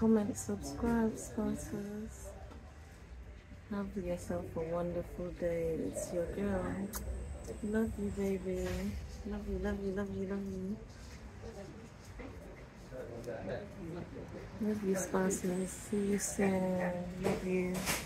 comment, subscribe, sponsors. Have yourself a wonderful day. It's your girl. Love you, baby. Love you, love you, love you, love you. Love you, sponsors. See you soon. Love you.